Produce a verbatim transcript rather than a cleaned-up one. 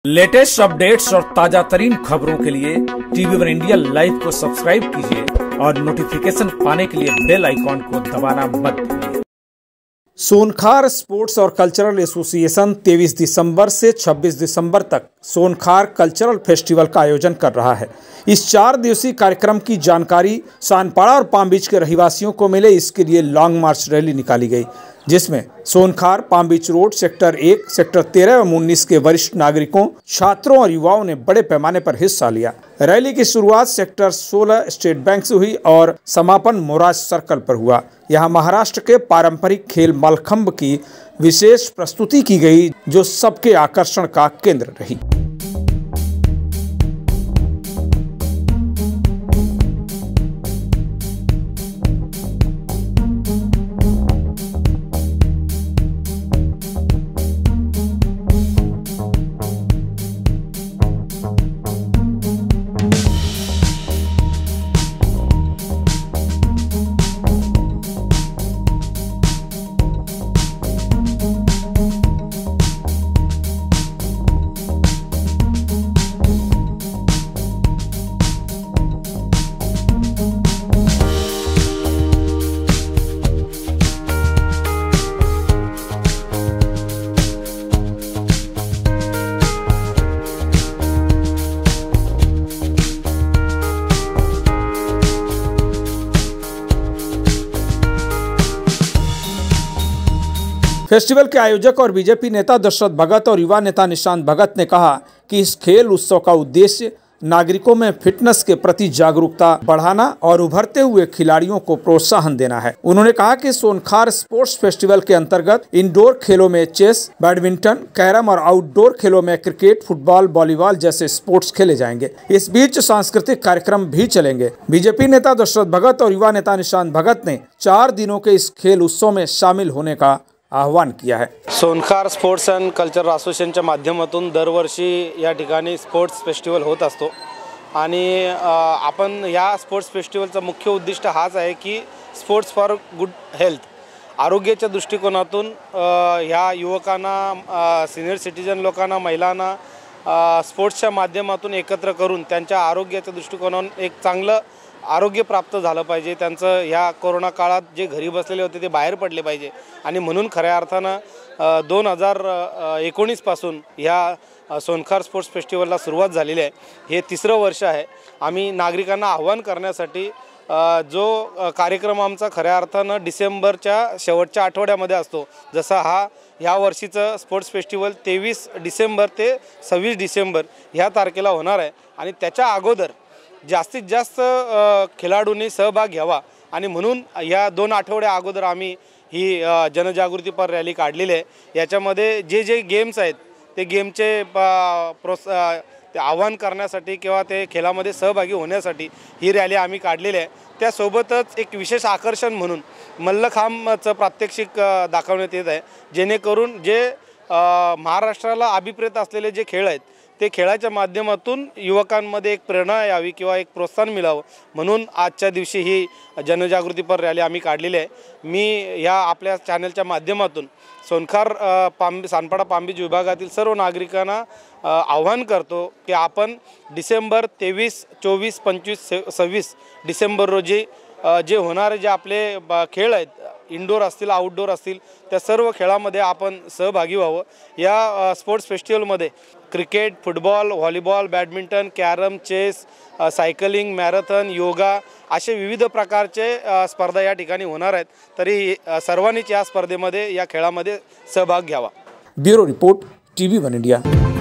Latest updates और ताजा तरीन खबरों के लिए टीवी वन इंडिया लाइव को सब्सक्राइब कीजिए और नोटिफिकेशन पाने के लिए बेल आइकॉन को दबाना मत भूलिए। सोनखार स्पोर्ट्स और कल्चरल एसोसिएशन तेईस दिसंबर से छब्बीस दिसंबर तक सोनखार कल्चरल फेस्टिवल का आयोजन कर रहा है। इस चार दिवसीय कार्यक्रम की जानकारी सानपाड़ा और पाम बीच के रहवासियों को मिले, इसके लिए लॉन्ग मार्च रैली निकाली गई, जिसमें Sonkhar, palm beach road, sector एक, सेक्टर तेरह एवं उन्नीस के वरिष्ठ नागरिकों, छात्रों और युवाओं ने बड़े पैमाने पर हिस्सा लिया। रैली की शुरुआत सेक्टर सोलह स्टेट बैंक से हुई और समापन मोराज सर्कल पर हुआ। यहां महाराष्ट्र के पारंपरिक खेल मलखंब की विशेष प्रस्तुति की गई, जो सबके आकर्षण का केंद्र रही। फेस्टिवल के आयोजक और बीजेपी नेता दशरथ भगत और युवा नेता निशांत भगत ने कहा कि इस खेल उत्सव का उद्देश्य नागरिकों में फिटनेस के प्रति जागरूकता बढ़ाना और उभरते हुए खिलाड़ियों को प्रोत्साहन देना है। उन्होंने कहा कि सोनखार स्पोर्ट्स फेस्टिवल के अंतर्गत इंडोर खेलों में चेस, बैडमिंटन, कैरम और आउटडोर खेलों में क्रिकेट, फुटबॉल, वॉलीबॉल जैसे स्पोर्ट्स खेले जाएंगे। इस बीच सांस्कृतिक कार्यक्रम भी चलेंगे। बीजेपी नेता दशरथ भगत और युवा नेता निशांत भगत ने चार दिनों के इस खेल उत्सव में शामिल होने का आह्वान किया है। सोनखार स्पोर्ट्स अँड कल्चरल असोसिएशनच्या माध्यमातून दरवर्षी या ठिकाणी स्पोर्ट्स फेस्टिवल होत असतो आणि आपण या स्पोर्ट्स फेस्टिवलचा मुख्य उद्दिष्ट हाच आहे की स्पोर्ट्स फॉर गुड हेल्थ, आरोग्याच्या दृष्टिकोनातून ह्या युवकांना, सिनियर सिटीजन लोकांना, महिलांना स्पोर्ट्सच्या माध्यमातून एकत्र करून त्यांच्या आरोग्याच्या दृष्टिकोनातून एक चांगलं आरोग्य प्राप्त झालं पाहिजे। त्यांचं ह्या कोरोना काळात जे घरी बसलेले होते ते बाहेर पडले पाहिजे आणि म्हणून खऱ्या अर्थानं दोन हजार एकोणीस पासून ह्या सोनखार स्पोर्ट्स फेस्टिवलला सुरुवात झालेली आहे। हे तिसरं वर्ष आहे। आम्ही नागरिकांना आव्हान करण्यासाठी जो कार्यक्रम आमचा खऱ्या अर्थानं डिसेंबरच्या शेवटच्या आठवड्यामध्ये असतो, जसा हा ह्या वर्षीचं स्पोर्ट्स फेस्टिवल तेवीस डिसेंबर ते सव्वीस डिसेंबर ह्या तारखेला होणार आहे आणि त्याच्या अगोदर जास्तीत जास्त खेळाडूंनी सहभाग घ्यावा आणि म्हणून या दोन आठवड्या अगोदर आम्ही ही जनजागृतीपर रॅली काढलेली आहे। याच्यामध्ये जे जे गेम्स आहेत ते गेमचे प्रोत्स ते आव्हान करण्यासाठी किंवा ते खेळामध्ये सहभागी होण्यासाठी ही रॅली आम्ही काढलेली आहे। त्यासोबतच एक विशेष आकर्षण म्हणून मल्लखांबचं प्रात्यक्षिक दाखवण्यात येत आहे, जेणेकरून जे महाराष्ट्राला अभिप्रेत असलेले जे खेळ आहेत ते खेळाच्या माध्यमातून युवकांमध्ये एक प्रेरणा यावी किंवा एक प्रोत्साहन मिळावं म्हणून आजच्या दिवशी ही जनजागृतीपर रॅली आम्ही काढलेली आहे। मी ह्या आपल्या चॅनलच्या माध्यमातून Sonkhar palm Sanpada palm beach विभागातील सर्व नागरिकांना आव्हान करतो की आपण डिसेंबर तेवीस, चोवीस, पंचवीस, सव्वीस डिसेंबर रोजी जे होणारे जे आपले खेळ आहेत, इंडोर असतील, आउटडोर असतील, त्या सर्व खेळामध्ये आपण सहभागी व्हावं। या स्पोर्ट्स फेस्टिवलमध्ये cricket, football, volleyball, badminton, carrom, chess, cycling, marathon, yoga असे विविध प्रकारचे स्पर्धा या ठिकाणी होणार आहेत। तरी सर्वांनीच या स्पर्धेमध्ये, या खेळामध्ये सहभाग घ्यावा। Bureau report, TV one India.